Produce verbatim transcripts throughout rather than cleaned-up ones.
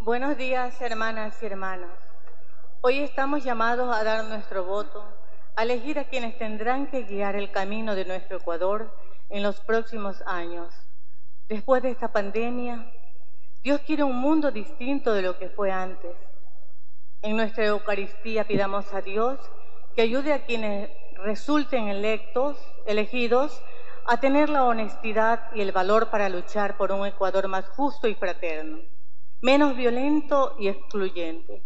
Buenos días, hermanas y hermanos. Hoy estamos llamados a dar nuestro voto, a elegir a quienes tendrán que guiar el camino de nuestro Ecuador en los próximos años. Después de esta pandemia, Dios quiere un mundo distinto de lo que fue antes. En nuestra Eucaristía pidamos a Dios que ayude a quienes resulten electos, elegidos, a tener la honestidad y el valor para luchar por un Ecuador más justo y fraterno, menos violento y excluyente.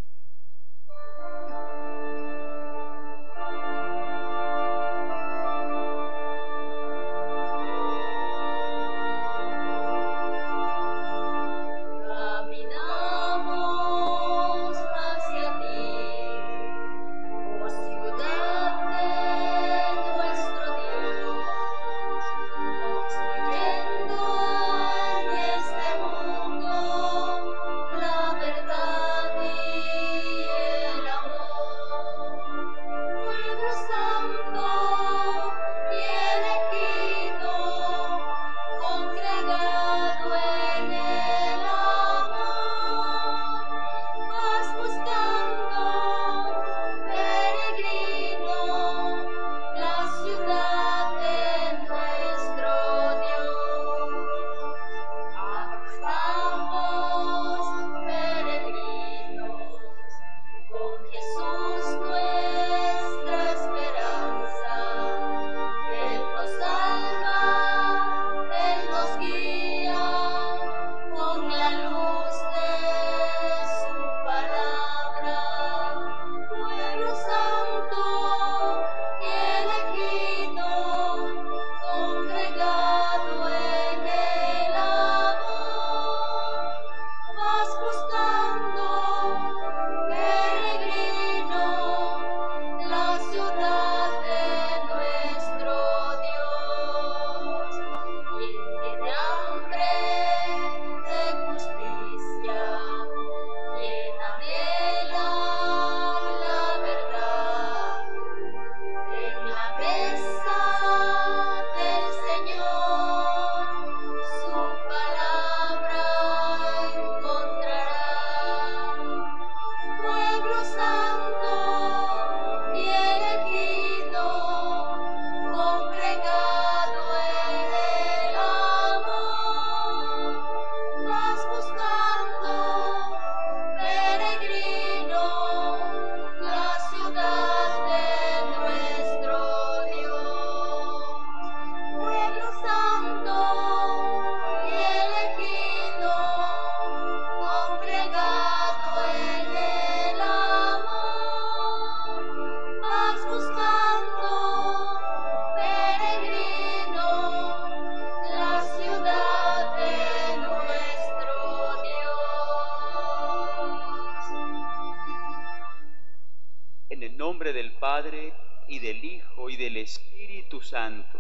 Padre, y del Hijo, y del Espíritu Santo.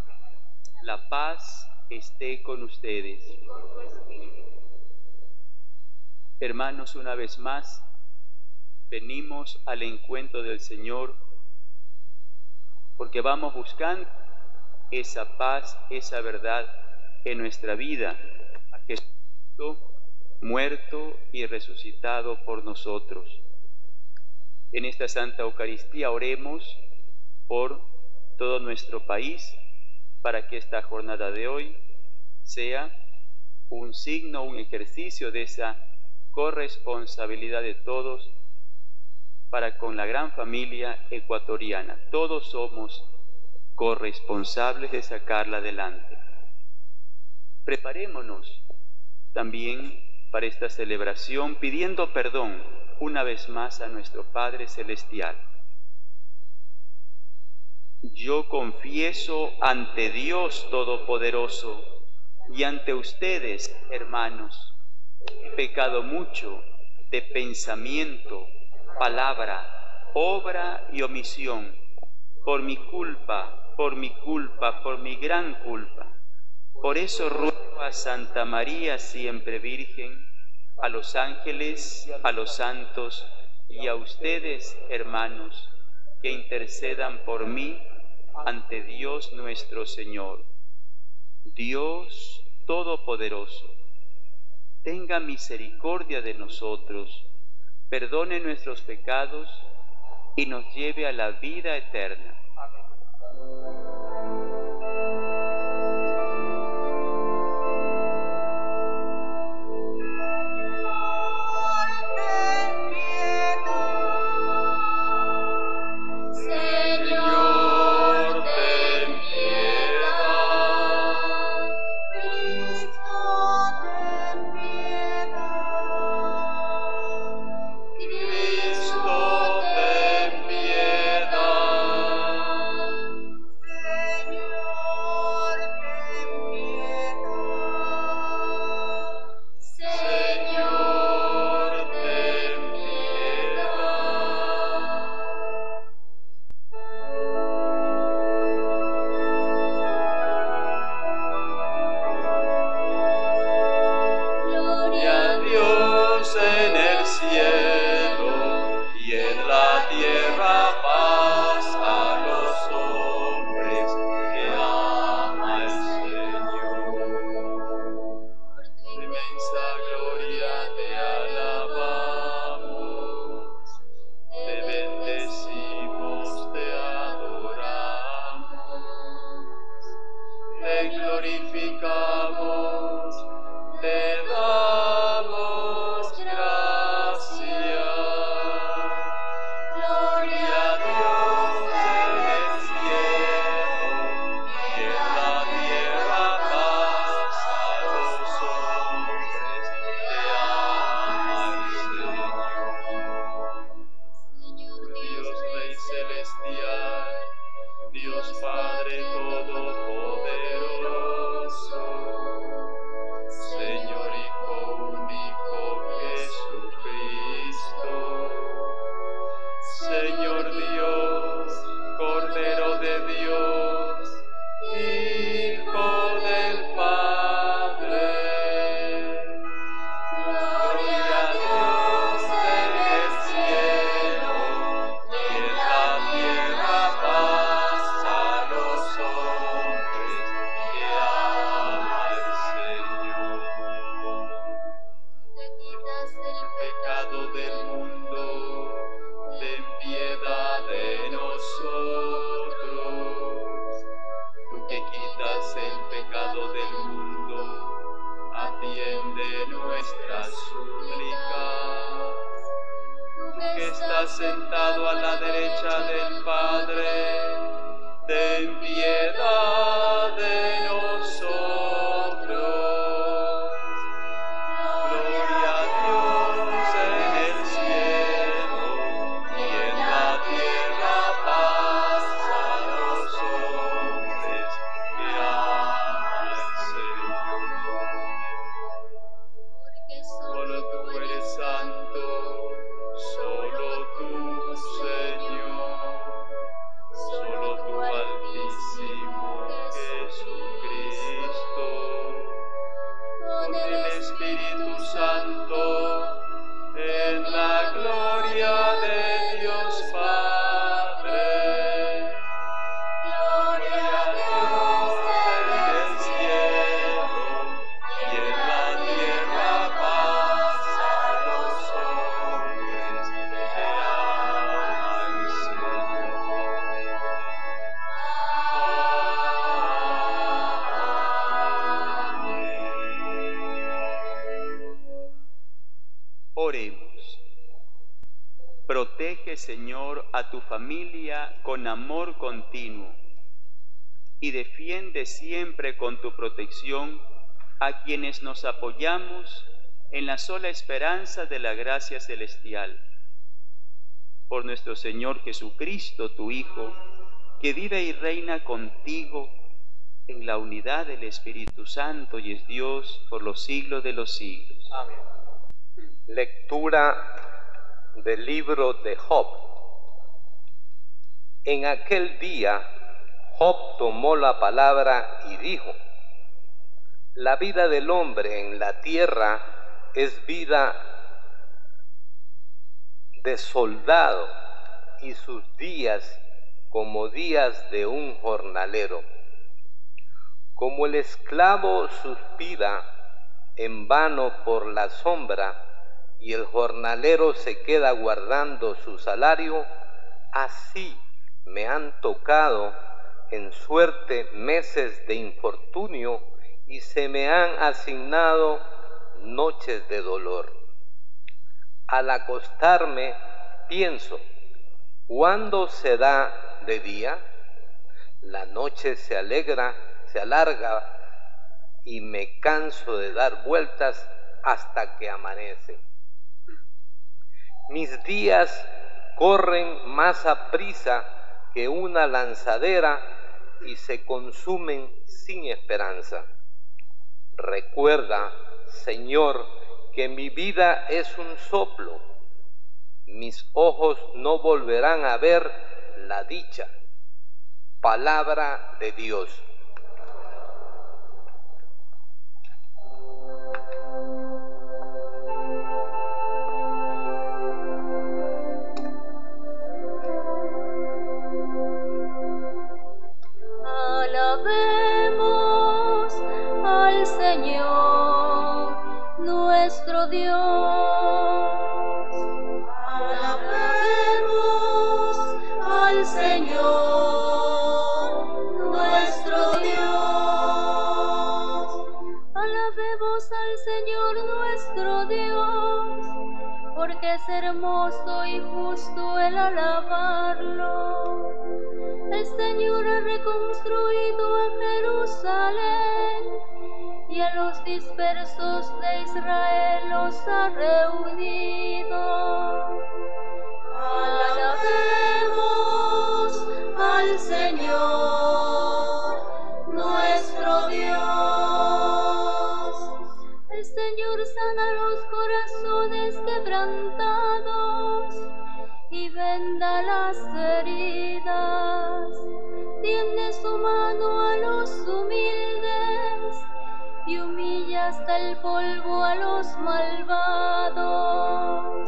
La paz esté con ustedes. Hermanos, una vez más, venimos al encuentro del Señor porque vamos buscando esa paz, esa verdad en nuestra vida, a Jesucristo muerto y resucitado por nosotros. En esta Santa Eucaristía oremos por todo nuestro país para que esta jornada de hoy sea un signo, un ejercicio de esa corresponsabilidad de todos para con la gran familia ecuatoriana. Todos somos corresponsables de sacarla adelante. Preparémonos también para esta celebración pidiendo perdón una vez más a nuestro Padre Celestial. Yo confieso ante Dios Todopoderoso y ante ustedes, hermanos, he pecado mucho de pensamiento, palabra, obra y omisión, por mi culpa, por mi culpa, por mi gran culpa. Por eso ruego a Santa María, siempre Virgen, a los ángeles, a los santos y a ustedes, hermanos, que intercedan por mí ante Dios nuestro Señor. Dios Todopoderoso, tenga misericordia de nosotros, perdone nuestros pecados y nos lleve a la vida eterna. Sentado a la derecha del Padre, ten piedad de nosotros. Gloria a Dios en el cielo y en la tierra paz a los hombres que aman al Señor. Solo tú eres santo. Solo tú, Señor, solo tú, Altísimo Jesucristo, con el Espíritu Santo, en la gloria de Dios Padre. Gloria a Dios en el cielo y en la tierra paz a los hombres. Oremos. Protege, Señor, a tu familia con amor continuo y defiende siempre con tu protección a quienes nos apoyamos en la sola esperanza de la gracia celestial. Por nuestro Señor Jesucristo, tu Hijo, que vive y reina contigo en la unidad del Espíritu Santo y es Dios por los siglos de los siglos. Amén. Lectura del libro de Job. En aquel día, Job tomó la palabra y dijo: la vida del hombre en la tierra es vida de soldado y sus días como días de un jornalero. Como el esclavo suspira en vano por la sombra, y el jornalero se queda guardando su salario, así me han tocado en suerte meses de infortunio y se me han asignado noches de dolor. Al acostarme pienso, ¿cuándo se da de día? La noche se alegra, se alarga y me canso de dar vueltas hasta que amanece. Mis días corren más aprisa que una lanzadera y se consumen sin esperanza. Recuerda, Señor, que mi vida es un soplo. Mis ojos no volverán a ver la dicha. Palabra de Dios. Alabemos al Señor, nuestro Dios. Alabemos al Señor, nuestro Dios. Alabemos al Señor, nuestro Dios, porque es hermoso y justo el alabarlo. El Señor ha reconstruido a Jerusalén y a los dispersos de Israel los ha reunido. Alabemos al Señor, nuestro Dios. El Señor sana los corazones quebrantados y venda las heridas. Tiende su mano a los humildes y humilla hasta el polvo a los malvados.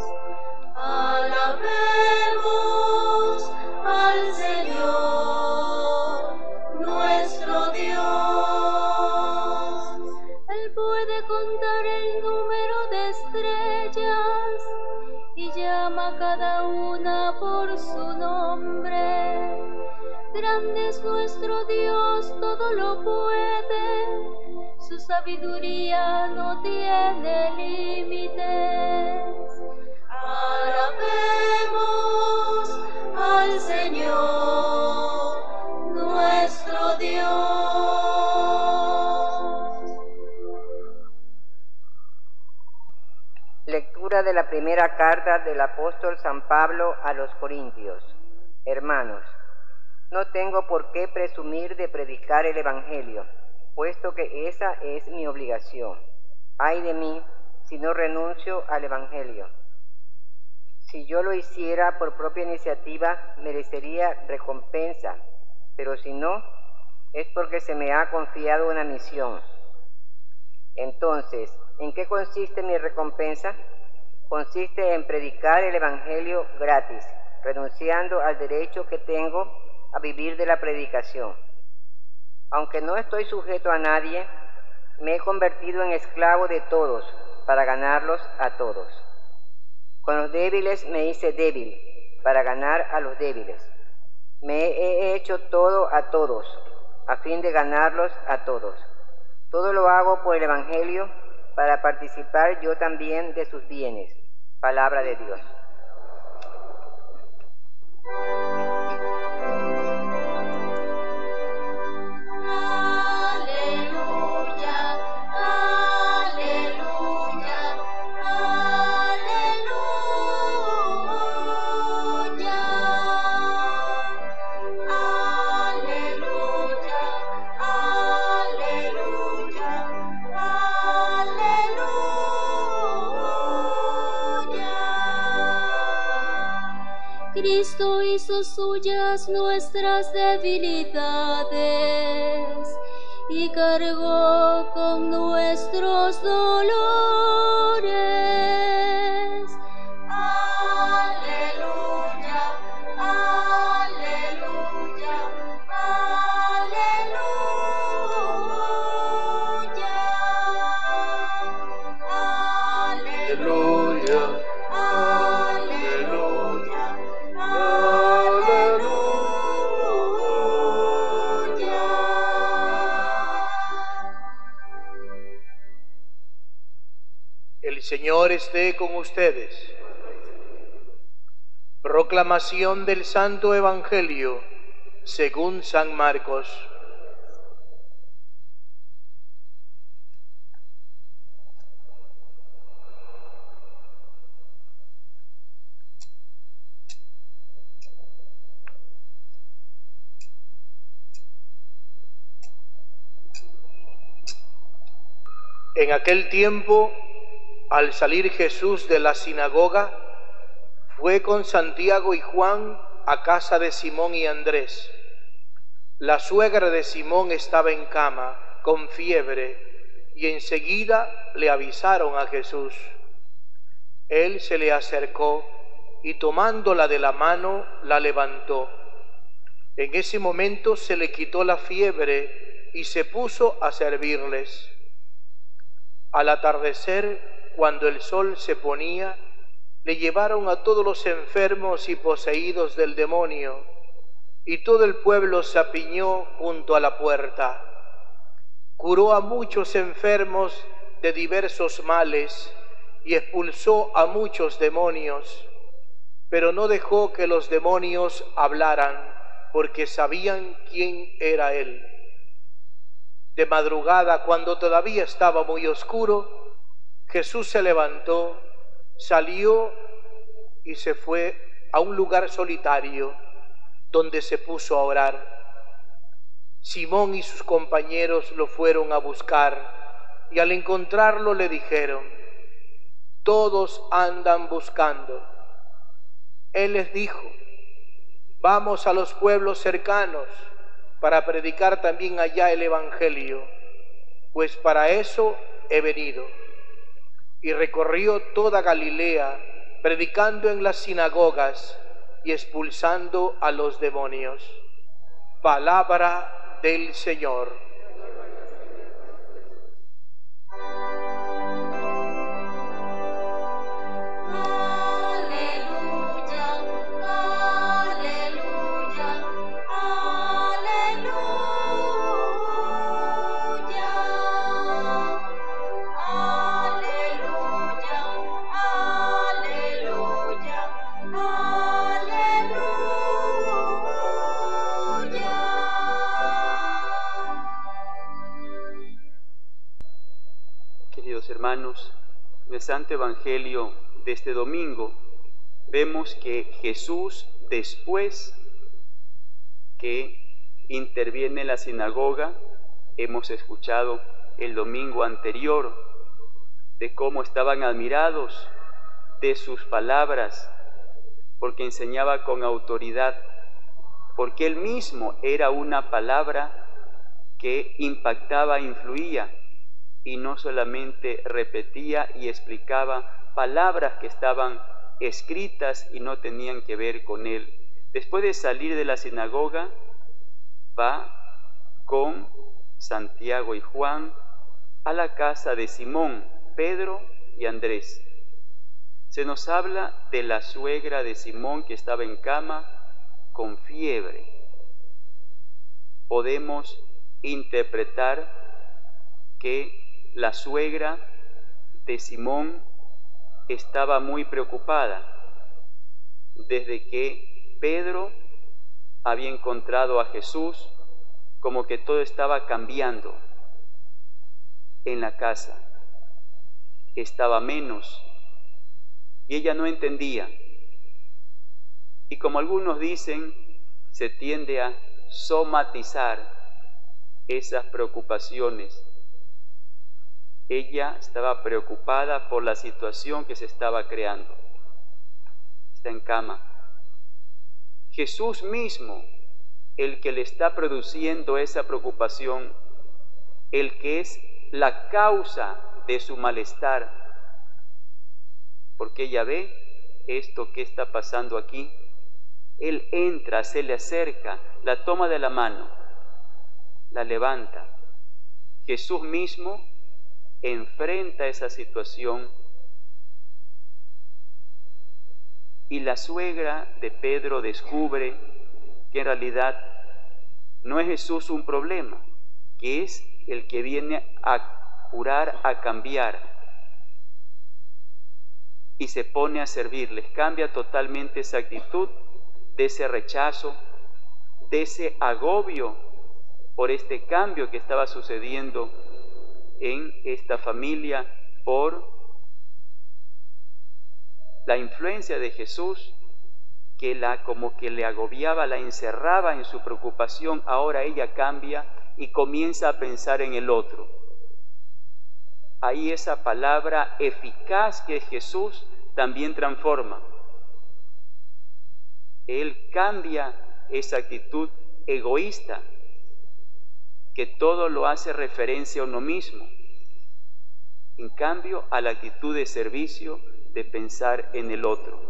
Alabemos al Señor, nuestro Dios. Él puede contar el número de estrellas y llama a cada una por su nombre. Grande es nuestro Dios, todo lo puede, su sabiduría no tiene límites. Alabemos al Señor, nuestro Dios. Lectura de la primera carta del apóstol San Pablo a los Corintios. Hermanos, no tengo por qué presumir de predicar el Evangelio, puesto que esa es mi obligación. Ay de mí si no renuncio al Evangelio. Si yo lo hiciera por propia iniciativa, merecería recompensa, pero si no, es porque se me ha confiado una misión. Entonces, ¿en qué consiste mi recompensa? Consiste en predicar el Evangelio gratis, renunciando al derecho que tengo a vivir de la predicación. Aunque no estoy sujeto a nadie, me he convertido en esclavo de todos para ganarlos a todos. Con los débiles me hice débil para ganar a los débiles. Me he hecho todo a todos a fin de ganarlos a todos. Todo lo hago por el Evangelio para participar yo también de sus bienes. Palabra de Dios. Cristo hizo suyas nuestras debilidades y cargó con nuestros dolores. Aleluya, aleluya, aleluya. El Señor esté con ustedes. Proclamación del Santo Evangelio según San Marcos. En aquel tiempo, al salir Jesús de la sinagoga, fue con Santiago y Juan a casa de Simón y Andrés. La suegra de Simón estaba en cama, con fiebre, y enseguida le avisaron a Jesús. Él se le acercó y tomándola de la mano, la levantó. En ese momento se le quitó la fiebre y se puso a servirles. Al atardecer, cuando el sol se ponía, le llevaron a todos los enfermos y poseídos del demonio, y todo el pueblo se apiñó junto a la puerta. Curó a muchos enfermos de diversos males y expulsó a muchos demonios, pero no dejó que los demonios hablaran, porque sabían quién era él. De madrugada, cuando todavía estaba muy oscuro, Jesús se levantó, salió y se fue a un lugar solitario, donde se puso a orar. Simón y sus compañeros lo fueron a buscar, y al encontrarlo le dijeron: todos andan buscando. Él les dijo: vamos a los pueblos cercanos, para predicar también allá el Evangelio, pues para eso he venido. Y recorrió toda Galilea, predicando en las sinagogas y expulsando a los demonios. Palabra del Señor. Hermanos, en el Santo Evangelio de este domingo vemos que Jesús, después que interviene en la sinagoga, hemos escuchado el domingo anterior de cómo estaban admirados de sus palabras, porque enseñaba con autoridad, porque él mismo era una palabra que impactaba, influía, y no solamente repetía y explicaba palabras que estaban escritas y no tenían que ver con él. Después de salir de la sinagoga, va con Santiago y Juan a la casa de Simón, Pedro y Andrés. Se nos habla de la suegra de Simón que estaba en cama con fiebre. Podemos interpretar que la suegra de Simón estaba muy preocupada desde que Pedro había encontrado a Jesús, como que todo estaba cambiando en la casa, estaba menos, y ella no entendía. Y como algunos dicen, se tiende a somatizar esas preocupaciones. Ella estaba preocupada por la situación que se estaba creando. Está en cama. Jesús mismo, el que le está produciendo esa preocupación, el que es la causa de su malestar, porque ella ve esto que está pasando aquí. Él entra, se le acerca, la toma de la mano, la levanta. Jesús mismo enfrenta esa situación, y la suegra de Pedro descubre que en realidad no es Jesús un problema, que es el que viene a curar, a cambiar. y se pone a servirles. Cambia totalmente esa actitud de ese rechazo, de ese agobio por este cambio que estaba sucediendo en esta familia por la influencia de Jesús, que la como que le agobiaba, la encerraba en su preocupación. Ahora ella cambia y comienza a pensar en el otro. Ahí esa palabra eficaz que es Jesús también transforma. Él cambia esa actitud egoísta, que todo lo hace referencia a uno mismo, en cambio a la actitud de servicio, de pensar en el otro.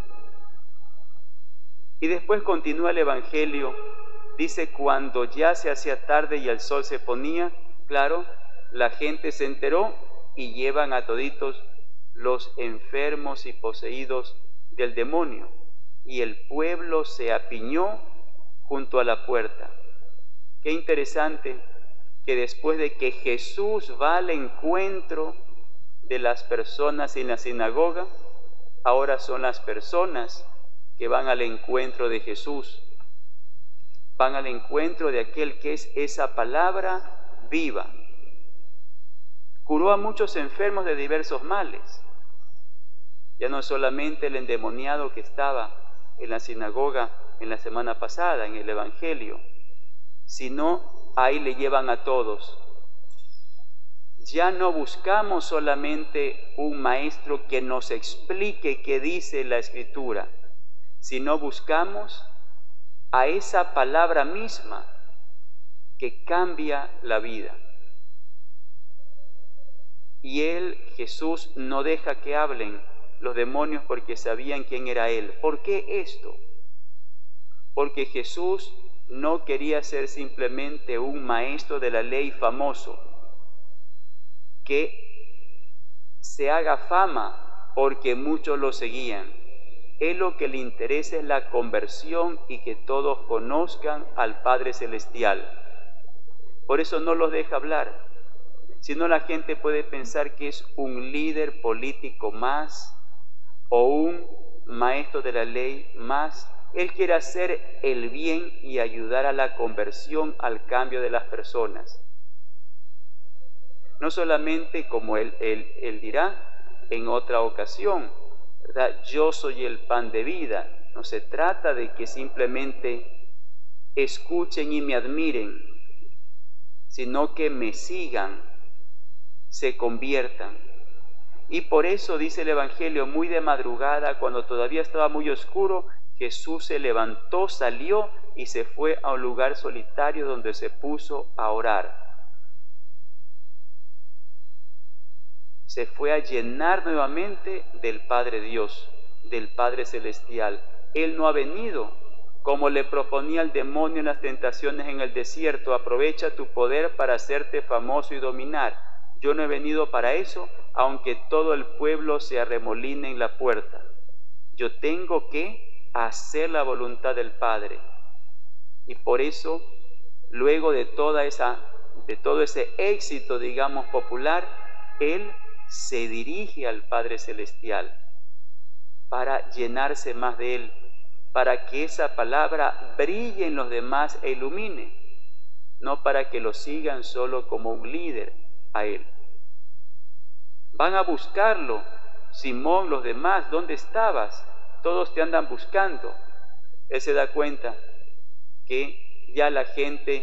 Y después continúa el Evangelio, dice, cuando ya se hacía tarde y el sol se ponía, claro, la gente se enteró y llevan a toditos los enfermos y poseídos del demonio, y el pueblo se apiñó junto a la puerta. Qué interesante que después de que Jesús va al encuentro de las personas en la sinagoga, ahora son las personas que van al encuentro de Jesús, van al encuentro de aquel que es esa palabra viva. Curó a muchos enfermos de diversos males, ya no solamente el endemoniado que estaba en la sinagoga en la semana pasada, en el Evangelio, sino ahí le llevan a todos. Ya no buscamos solamente un maestro que nos explique qué dice la Escritura, sino buscamos a esa palabra misma que cambia la vida. Y él, Jesús, no deja que hablen los demonios porque sabían quién era él. ¿Por qué esto? Porque Jesús no quería ser simplemente un maestro de la ley famoso, que se haga fama porque muchos lo seguían. Él lo que le interesa es la conversión y que todos conozcan al Padre Celestial. Por eso no los deja hablar, sino la gente puede pensar que es un líder político más o un maestro de la ley más. Él quiere hacer el bien y ayudar a la conversión, al cambio de las personas. No solamente como él, él, él dirá en otra ocasión, ¿verdad? Yo soy el pan de vida. No se trata de que simplemente escuchen y me admiren, sino que me sigan, se conviertan. Y por eso dice el Evangelio, muy de madrugada, cuando todavía estaba muy oscuro, Jesús se levantó, salió y se fue a un lugar solitario donde se puso a orar. Se fue a llenar nuevamente del Padre Dios, del Padre Celestial. Él no ha venido como le proponía el demonio en las tentaciones en el desierto: aprovecha tu poder para hacerte famoso y dominar. Yo no he venido para eso, aunque todo el pueblo se arremoline en la puerta. Yo tengo que hacer la voluntad del Padre. Y por eso, luego de toda esa, de todo ese éxito, digamos, popular, Él se dirige al Padre Celestial para llenarse más de Él, para que esa palabra brille en los demás e ilumine, no para que lo sigan solo como un líder a Él. Van a buscarlo. Simón, los demás, ¿dónde estabas? Todos te andan buscando. Él se da cuenta que ya la gente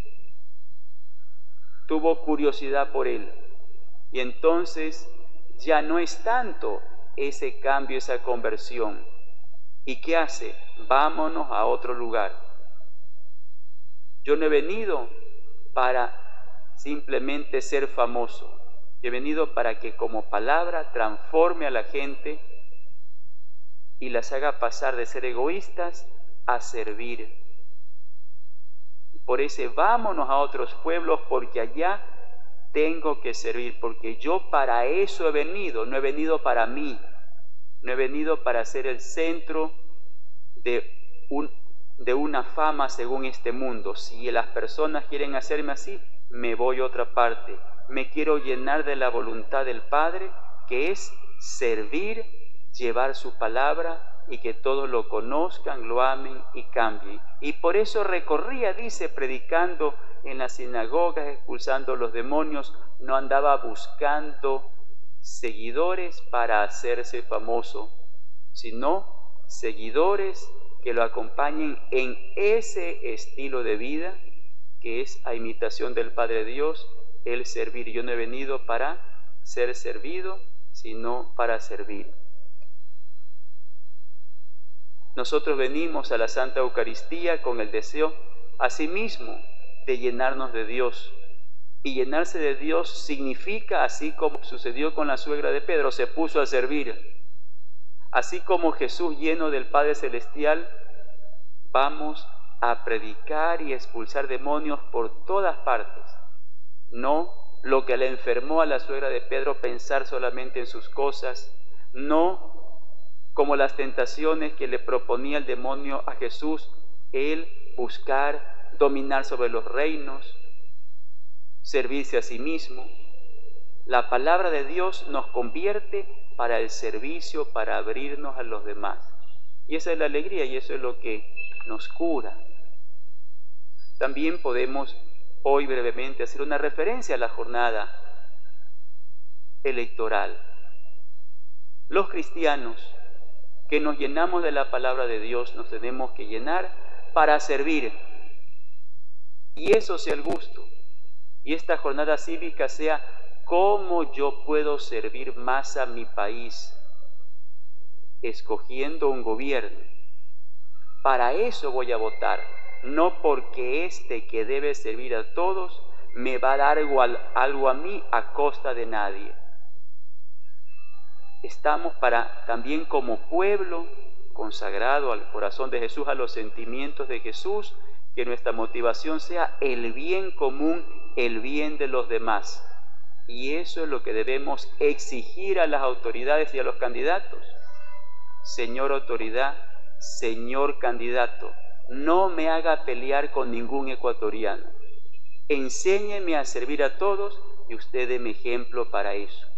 tuvo curiosidad por Él. Y entonces ya no es tanto ese cambio, esa conversión. ¿Y qué hace? Vámonos a otro lugar. Yo no he venido para simplemente ser famoso. He venido para que como palabra transforme a la gente y las haga pasar de ser egoístas a servir. Por ese vámonos a otros pueblos, porque allá tengo que servir, porque yo para eso he venido, no he venido para mí, no he venido para ser el centro de, un, de una fama según este mundo. Si las personas quieren hacerme así, me voy a otra parte. Me quiero llenar de la voluntad del Padre, que es servir llevar su palabra y que todos lo conozcan, lo amen y cambien. Y por eso recorría, dice, predicando en las sinagogas, expulsando los demonios, no andaba buscando seguidores para hacerse famoso, sino seguidores que lo acompañen en ese estilo de vida que es a imitación del Padre Dios, el servir. Yo no he venido para ser servido, sino para servir. Nosotros venimos a la Santa Eucaristía con el deseo, asimismo, de llenarnos de Dios. Y llenarse de Dios significa, así como sucedió con la suegra de Pedro, se puso a servir. Así como Jesús, lleno del Padre Celestial, vamos a predicar y expulsar demonios por todas partes. No lo que le enfermó a la suegra de Pedro, pensar solamente en sus cosas, no como las tentaciones que le proponía el demonio a Jesús, él buscar dominar sobre los reinos, servirse a sí mismo. La palabra de Dios nos convierte para el servicio, para abrirnos a los demás. Y esa es la alegría y eso es lo que nos cura. También podemos hoy brevemente hacer una referencia a la jornada electoral. Los cristianos que nos llenamos de la palabra de Dios nos tenemos que llenar para servir. Y eso sea el gusto. Y esta jornada cívica sea cómo yo puedo servir más a mi país, escogiendo un gobierno. Para eso voy a votar, no porque este que debe servir a todos me va a dar algo, algo a mí a costa de nadie. Estamos para también como pueblo consagrado al corazón de Jesús, a los sentimientos de Jesús, que nuestra motivación sea el bien común, el bien de los demás. Y eso es lo que debemos exigir a las autoridades y a los candidatos. Señor autoridad, señor candidato, no me haga pelear con ningún ecuatoriano. Enséñeme a servir a todos y usted déme ejemplo para eso.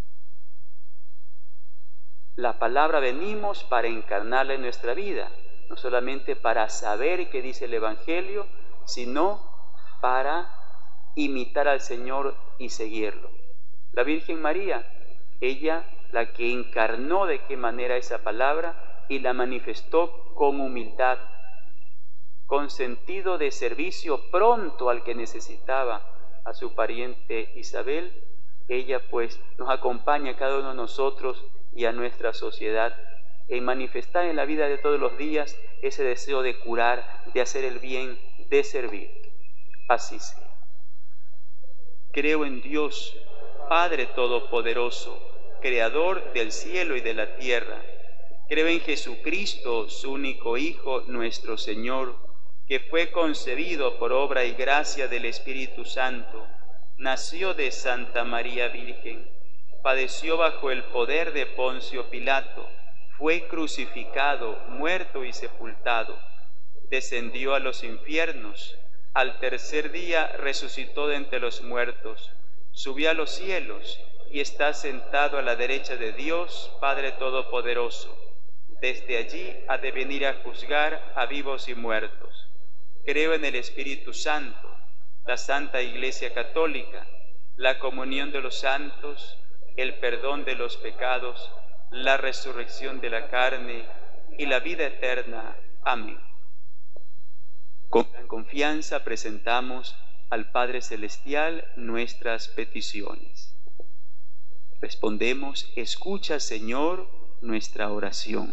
La palabra venimos para encarnarla en nuestra vida, no solamente para saber qué dice el Evangelio, sino para imitar al Señor y seguirlo. La Virgen María, ella la que encarnó de qué manera esa palabra y la manifestó con humildad, con sentido de servicio pronto al que necesitaba, a su pariente Isabel. Ella pues nos acompaña a cada uno de nosotros y a nuestra sociedad en manifestar en la vida de todos los días ese deseo de curar, de hacer el bien, de servir. Así sea. Creo en Dios, Padre Todopoderoso, Creador del cielo y de la tierra. Creo en Jesucristo, su único Hijo, nuestro Señor, que fue concebido por obra y gracia del Espíritu Santo, nació de Santa María Virgen, padeció bajo el poder de Poncio Pilato, fue crucificado, muerto y sepultado, descendió a los infiernos, al tercer día resucitó de entre los muertos, subió a los cielos y está sentado a la derecha de Dios, Padre Todopoderoso. Desde allí ha de venir a juzgar a vivos y muertos. Creo en el Espíritu Santo, la Santa Iglesia Católica, la comunión de los santos, el perdón de los pecados, la resurrección de la carne y la vida eterna. Amén. Con gran confianza presentamos al Padre Celestial nuestras peticiones. Respondemos: escucha, Señor, nuestra oración.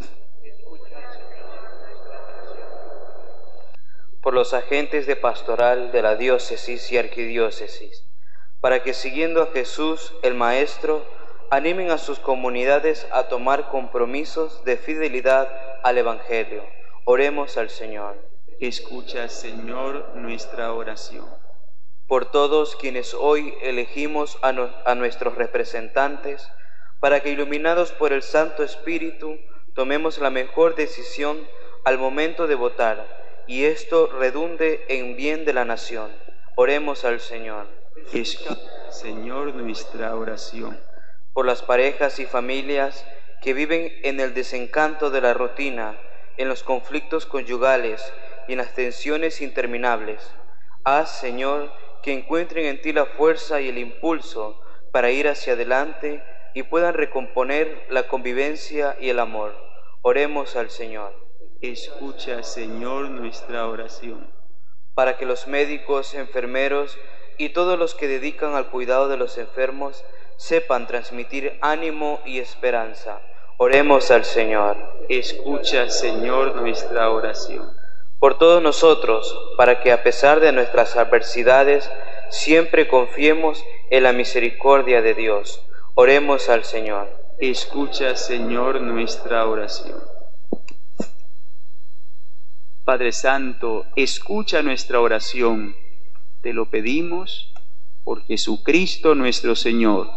Por los agentes de pastoral de la diócesis y arquidiócesis, para que siguiendo a Jesús, el Maestro, animen a sus comunidades a tomar compromisos de fidelidad al Evangelio. Oremos al Señor. Escucha, Señor, nuestra oración. Por todos quienes hoy elegimos a, no, a nuestros representantes, para que iluminados por el Santo Espíritu, tomemos la mejor decisión al momento de votar, y esto redunde en bien de la nación. Oremos al Señor. Escucha, Señor, nuestra oración. Por las parejas y familias que viven en el desencanto de la rutina, en los conflictos conyugales y en las tensiones interminables. Haz, Señor, que encuentren en ti la fuerza y el impulso para ir hacia adelante y puedan recomponer la convivencia y el amor. Oremos al Señor. Escucha, Señor, nuestra oración. Para que los médicos, enfermeros y todos los que dedican al cuidado de los enfermos sepan transmitir ánimo y esperanza. Oremos al Señor. Escucha, Señor, nuestra oración. Por todos nosotros, para que a pesar de nuestras adversidades, siempre confiemos en la misericordia de Dios. Oremos al Señor. Escucha, Señor, nuestra oración. Padre Santo, escucha nuestra oración. Te lo pedimos por Jesucristo nuestro Señor.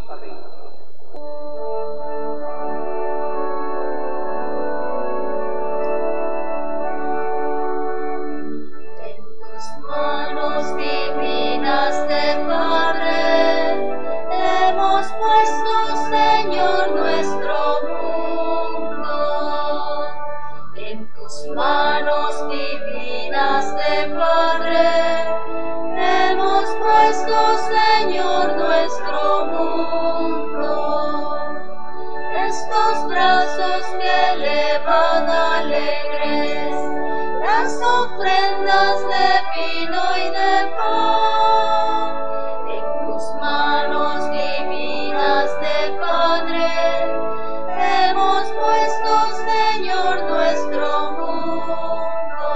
Manos divinas de Padre, hemos puesto, Señor, nuestro mundo. En tus manos divinas de Padre, hemos puesto, Señor, nuestro mundo. Estos brazos que elevan alegres las ofrendas de vino y de pan, en tus manos divinas de Padre, hemos puesto, Señor, nuestro mundo.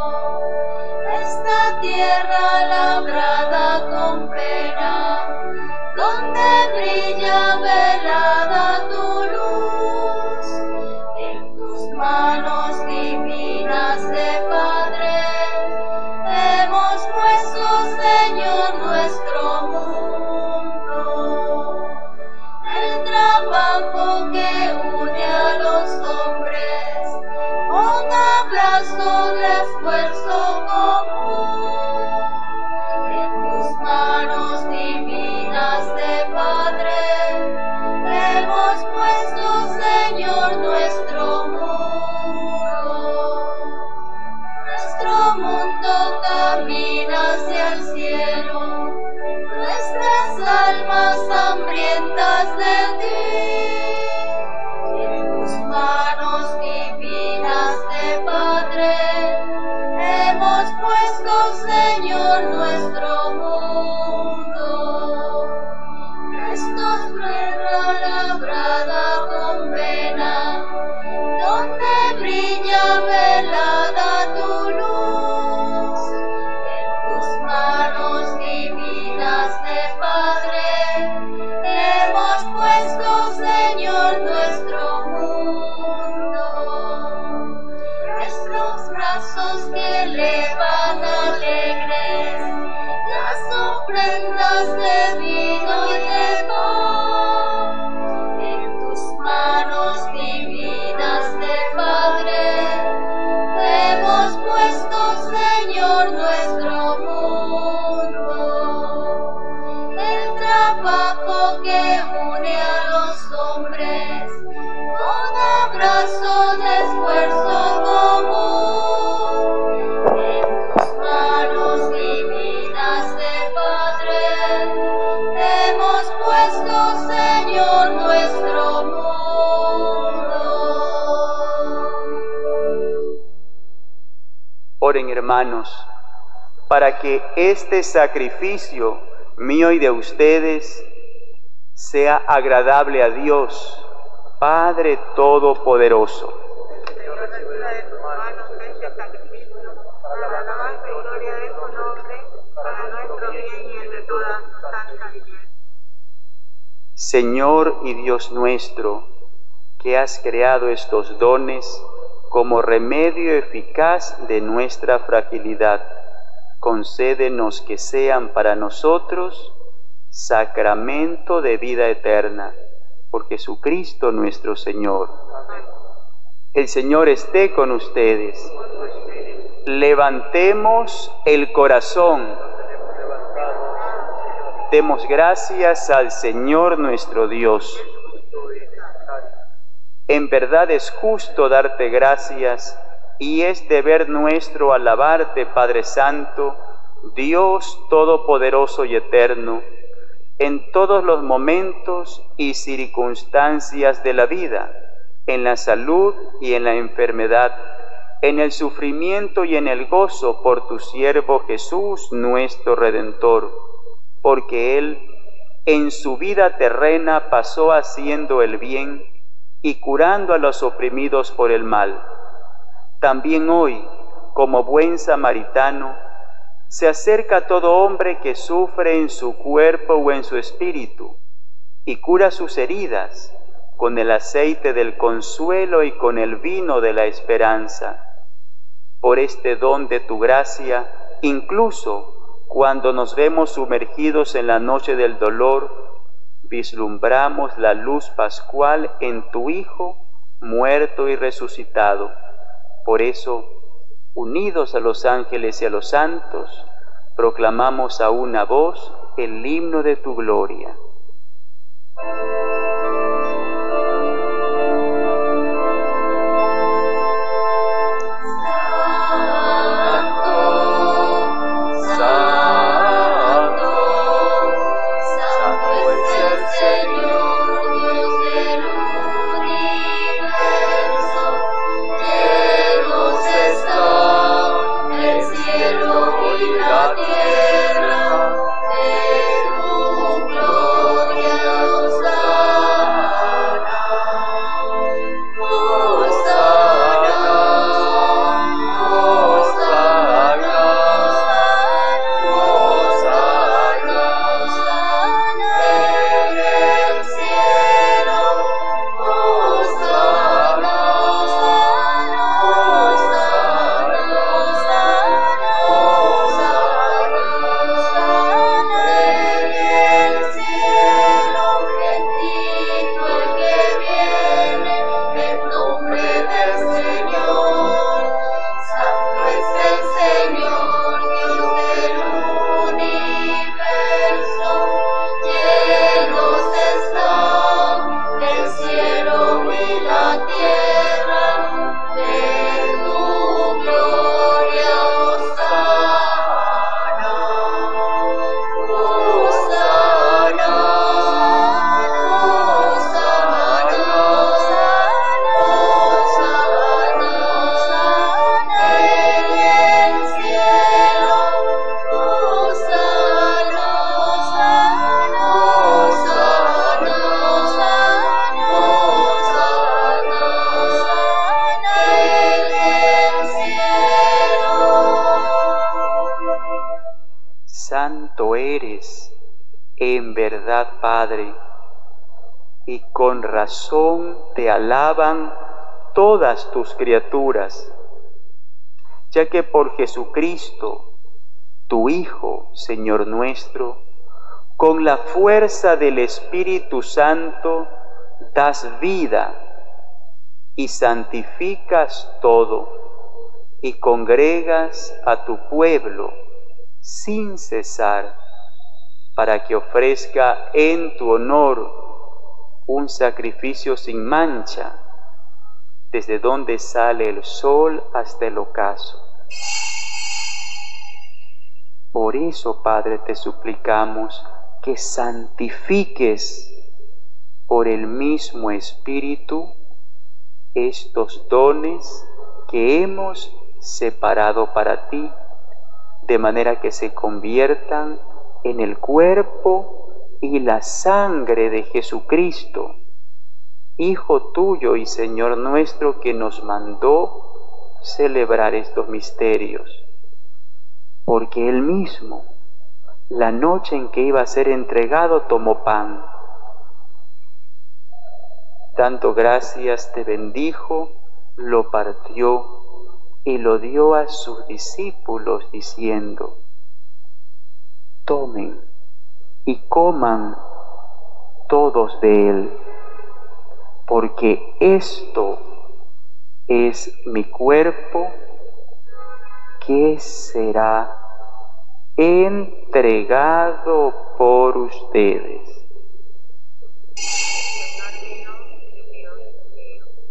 Esta tierra labrada con pena, donde brilla velada tu luz, en tus manos divinas de Padre, hemos puesto, Señor, nuestro mundo. El trabajo que une a los hombres con abrazo de esfuerzo común, en tus manos divinas de Padre, hemos puesto, Señor, nuestro mundo. Nuestro mundo camina hacia el cielo, nuestras almas hambrientas de ti. En tus manos divinas de Padre, hemos puesto, Señor, nuestro mundo. Estos tierra labrada con pena, donde brilla velada tu luz, en tus manos divinas de Padre, hemos puesto, Señor, nuestro mundo. Nuestros brazos que elevan alegres las ofrendas de vino y de pan, en tus manos divinas de Padre, hemos puesto, Señor, nuestro mundo. El trabajo que une a los hombres con abrazo de esfuerzo común, en tus manos divinas de Padre, hemos puesto, Señor, nuestro mundo. Oren, hermanos, para que este sacrificio mío y de ustedes sea agradable a Dios, Padre Todopoderoso. Señor y Dios nuestro, que has creado estos dones como remedio eficaz de nuestra fragilidad, concédenos que sean para nosotros sacramento de vida eterna, por Jesucristo nuestro Señor. El Señor esté con ustedes. Levantemos el corazón. Demos gracias al Señor nuestro Dios. En verdad es justo darte gracias y es deber nuestro alabarte, Padre Santo, Dios Todopoderoso y Eterno, en todos los momentos y circunstancias de la vida, en la salud y en la enfermedad, en el sufrimiento y en el gozo por tu siervo Jesús, nuestro Redentor, porque Él en su vida terrena pasó haciendo el bien y curando a los oprimidos por el mal. También hoy, como buen samaritano, se acerca a todo hombre que sufre en su cuerpo o en su espíritu y cura sus heridas con el aceite del consuelo y con el vino de la esperanza. Por este don de tu gracia, incluso cuando nos vemos sumergidos en la noche del dolor, vislumbramos la luz pascual en tu Hijo, muerto y resucitado. Por eso, unidos a los ángeles y a los santos, proclamamos a una voz el himno de tu gloria. Santo eres, en verdad, Padre, y con razón te alaban todas tus criaturas, ya que por Jesucristo, tu Hijo, Señor nuestro, con la fuerza del Espíritu Santo das vida y santificas todo, y congregas a tu pueblo sin cesar, para que ofrezca en tu honor un sacrificio sin mancha, desde donde sale el sol hasta el ocaso. Por eso, Padre, te suplicamos que santifiques por el mismo Espíritu estos dones que hemos separado para ti, de manera que se conviertan en el cuerpo y la sangre de Jesucristo, Hijo tuyo y Señor nuestro, que nos mandó celebrar estos misterios. Porque Él mismo, la noche en que iba a ser entregado, tomó pan. Dando gracias, te bendijo, lo partió y lo dio a sus discípulos, diciendo: tomen y coman todos de él, porque esto es mi cuerpo que será entregado por ustedes.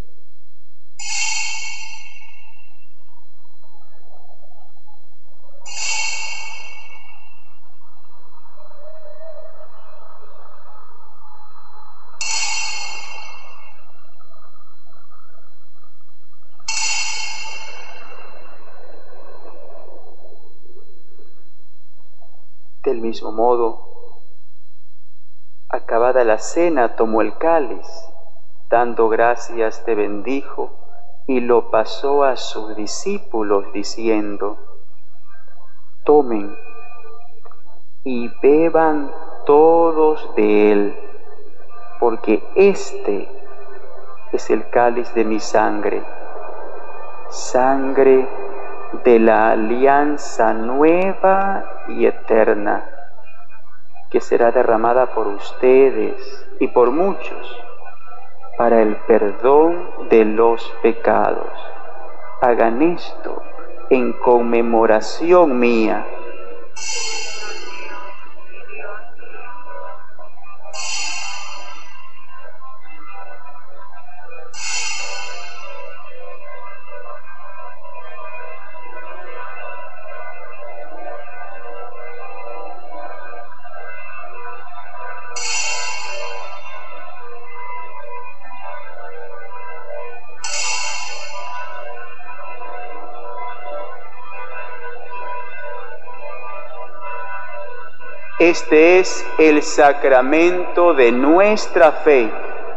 Del mismo modo, acabada la cena, tomó el cáliz, dando gracias te bendijo y lo pasó a sus discípulos diciendo: tomen y beban todos de él, porque este es el cáliz de mi sangre, sangre de la alianza nueva y eterna, que será derramada por ustedes y por muchos para el perdón de los pecados. Hagan esto en conmemoración mía. Este es el sacramento de nuestra fe.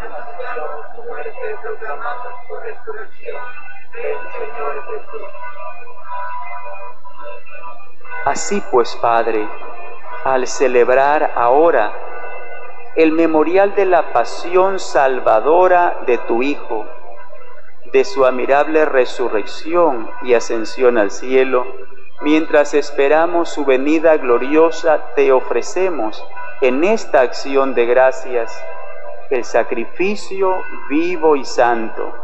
Así pues, Padre, al celebrar ahora el memorial de la pasión salvadora de tu Hijo, de su admirable resurrección y ascensión al cielo, mientras esperamos su venida gloriosa, te ofrecemos en esta acción de gracias el sacrificio vivo y santo.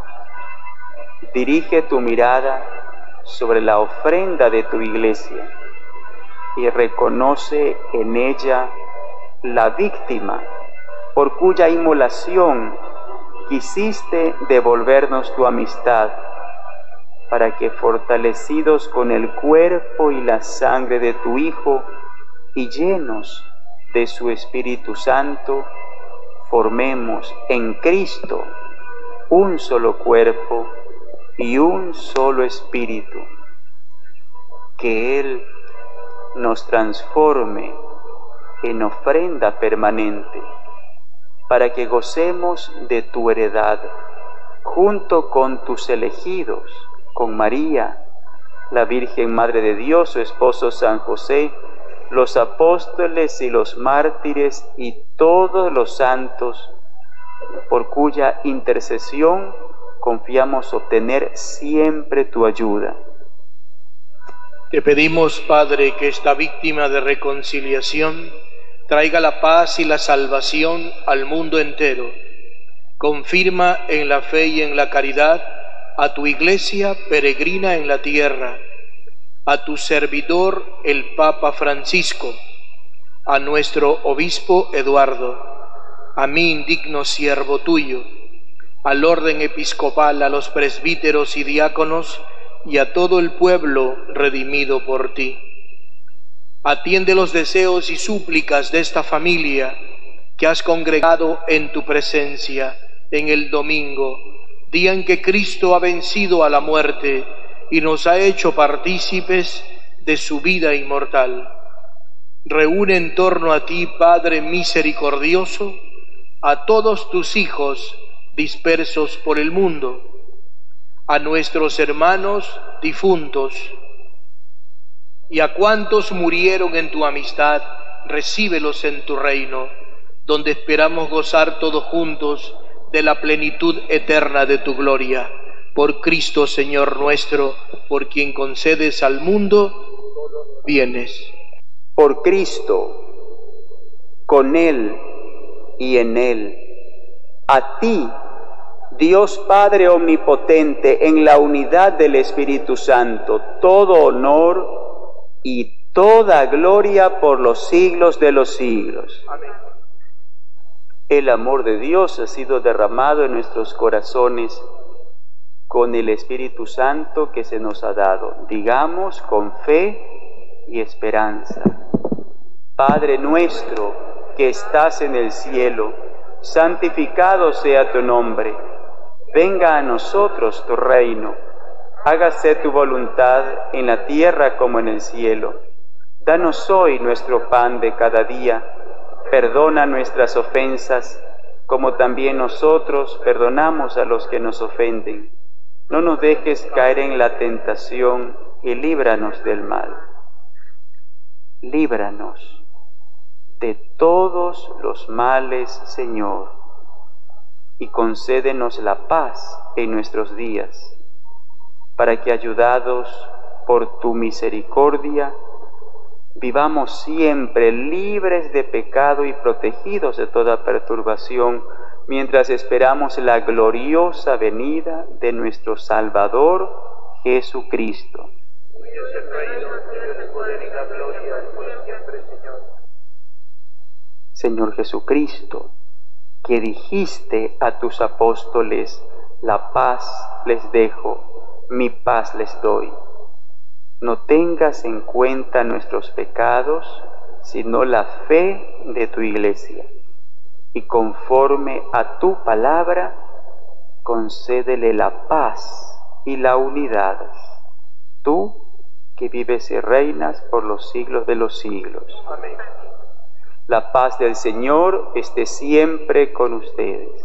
Dirige tu mirada sobre la ofrenda de tu iglesia y reconoce en ella la víctima por cuya inmolación quisiste devolvernos tu amistad, para que, fortalecidos con el cuerpo y la sangre de tu Hijo y llenos de su Espíritu Santo, formemos en Cristo un solo cuerpo y un solo espíritu. Que Él nos transforme en ofrenda permanente, para que gocemos de tu heredad, junto con tus elegidos, con María, la Virgen Madre de Dios, su esposo San José, los apóstoles y los mártires y todos los santos, por cuya intercesión confiamos obtener siempre tu ayuda. Te pedimos, Padre, que esta víctima de reconciliación traiga la paz y la salvación al mundo entero. Confirma en la fe y en la caridad a tu Iglesia peregrina en la tierra, a tu servidor el Papa Francisco, a nuestro Obispo Eduardo, a mí indigno siervo tuyo, al orden episcopal, a los presbíteros y diáconos y a todo el pueblo redimido por ti. Atiende los deseos y súplicas de esta familia que has congregado en tu presencia en el domingo, día en que Cristo ha vencido a la muerte y nos ha hecho partícipes de su vida inmortal. Reúne en torno a ti, Padre misericordioso, a todos tus hijos dispersos por el mundo, a nuestros hermanos difuntos y a cuantos murieron en tu amistad, recíbelos en tu reino, donde esperamos gozar todos juntos de la plenitud eterna de tu gloria. Por Cristo, Señor nuestro, por quien concedes al mundo todos los bienes. Por Cristo, con Él y en Él, a ti, Dios Padre omnipotente, en la unidad del Espíritu Santo, todo honor y toda gloria por los siglos de los siglos. Amén. El amor de Dios ha sido derramado en nuestros corazones con el Espíritu Santo que se nos ha dado. Digamos con fe y esperanza: Padre nuestro que estás en el cielo, santificado sea tu nombre. Venga a nosotros tu reino. Hágase tu voluntad en la tierra como en el cielo. Danos hoy nuestro pan de cada día. Perdona nuestras ofensas, como también nosotros perdonamos a los que nos ofenden. No nos dejes caer en la tentación y líbranos del mal. Líbranos de todos los males, Señor, y concédenos la paz en nuestros días, para que, ayudados por tu misericordia, vivamos siempre libres de pecado y protegidos de toda perturbación, mientras esperamos la gloriosa venida de nuestro Salvador Jesucristo. Señor Jesucristo, que dijiste a tus apóstoles, la paz les dejo, mi paz les doy. No tengas en cuenta nuestros pecados, sino la fe de tu Iglesia. Y conforme a tu palabra, concédele la paz y la unidad. Tú, que vives y reinas por los siglos de los siglos. Amén. La paz del Señor esté siempre con ustedes.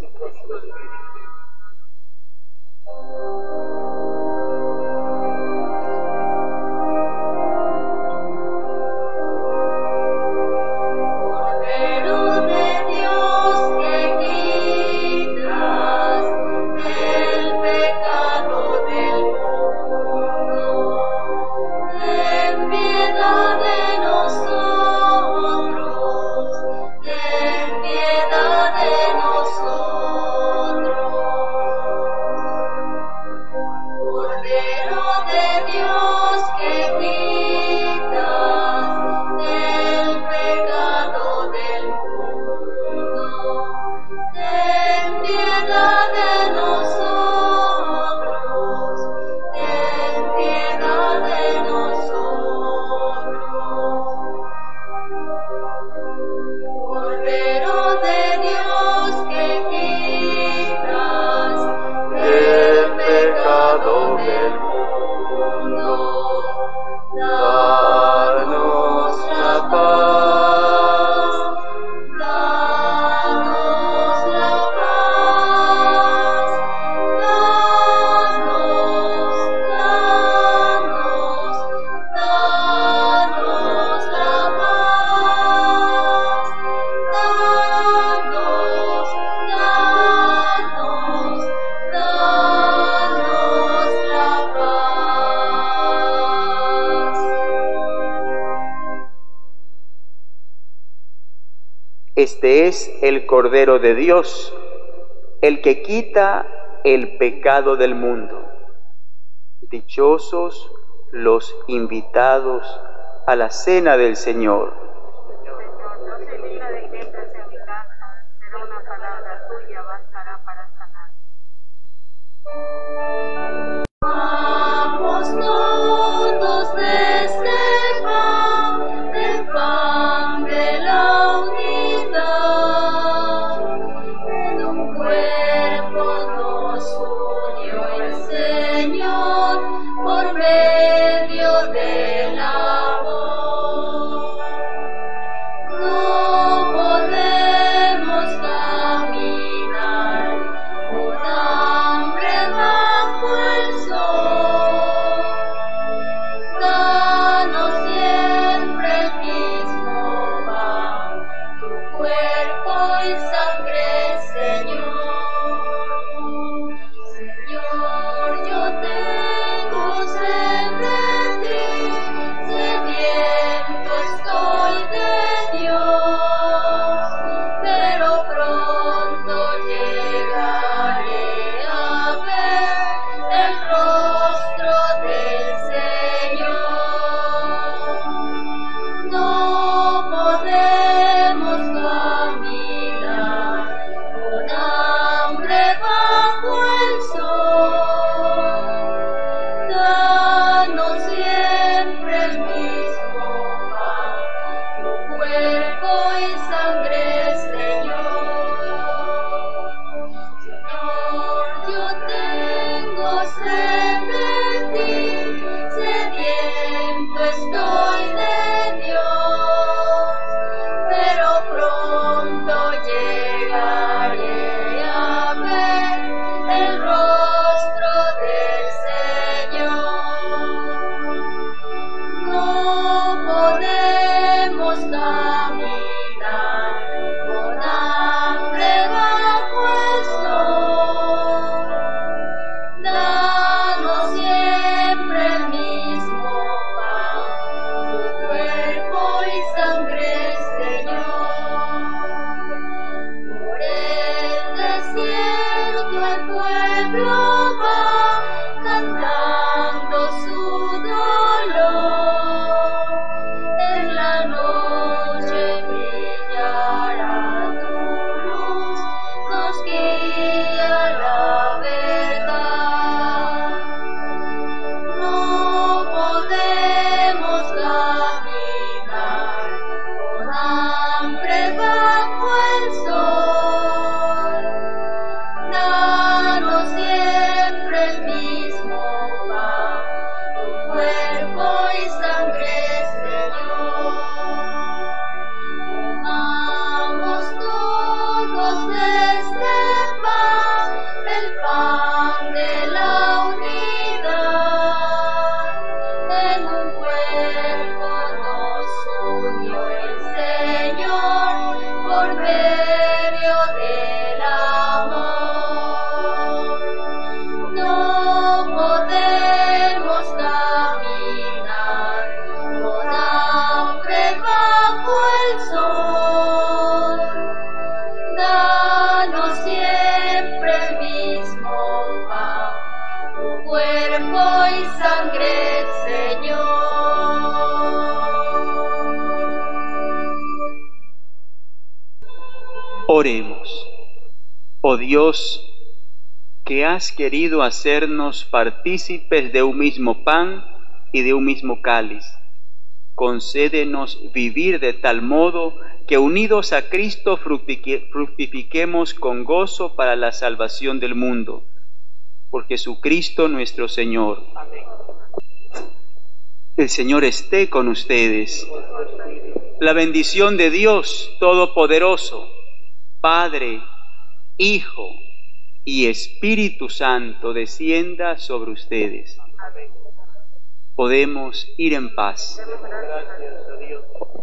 Este es el Cordero de Dios, el que quita el pecado del mundo. Dichosos los invitados a la cena del Señor. Señor, no se diga de que entres en mi casa, pero una palabra tuya bastará para sanar. Vamos todos de este pan, del pan de la unidad, en un cuerpo nos unió el Señor por medio del amor. No podemos caminar con hambre bajo el Oremos. Oh Dios, que has querido hacernos partícipes de un mismo pan y de un mismo cáliz, concédenos vivir de tal modo que unidos a Cristo fructifiquemos con gozo para la salvación del mundo. Por Jesucristo nuestro Señor. Amén. El Señor esté con ustedes. La bendición de Dios Todopoderoso, Padre, Hijo y Espíritu Santo descienda sobre ustedes. Amén. Podemos ir en paz. Gracias a Dios.